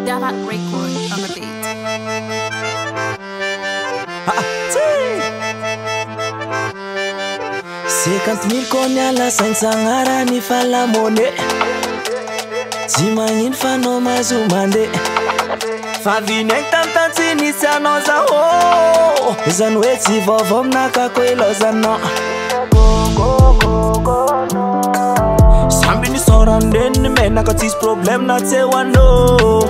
Dava record on the beat. 50 000 koniala saintsagnarany falamone tsy magnino fanao mazomande fa vinegny tamtantsy nisy anao zaho izany hoe tsy vaovao aminakako elozanao samby nisoranireny menaka tsisy problème na tsy eo anao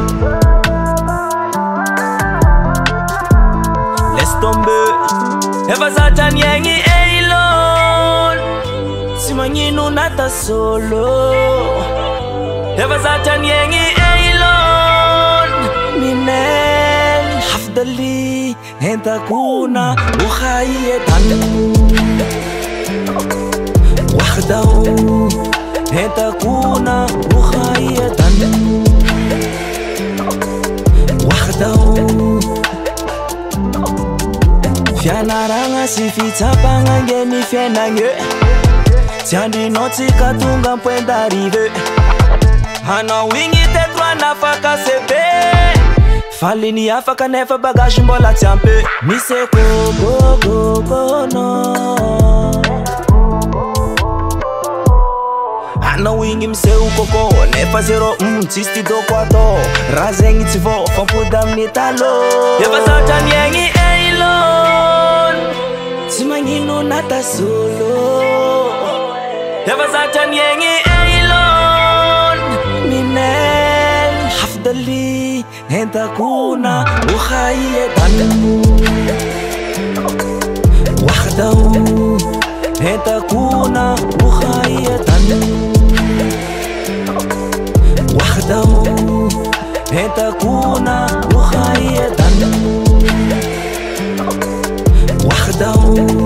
laisse tomber efa zatra niegny eilon tsy magnino nata solo efa zatra niegny eilon minel hafdali entakuna ukhayatan wahdahu entakuna ukhayatan wahdahu fianaragna sy fitsapagna ngeny fiainagne tsy andrinao tsika tonga point d'arrive hanao igny tetro anafaka sebe faliny afaka nefa bagage mbola tsy ampy misy kokokokono hanao igny miseho koko nefa zero tsisy ty doko atao raha zegny tsy vao fampody amin'ny talo efa zatra niegny eilon tsy magnino nata solo efa zatra niegny eilon minel hafdali entakuna ukhayatan wahdahu entakuna ukhayatan wahdahu entakuna ukhayatan wahdahu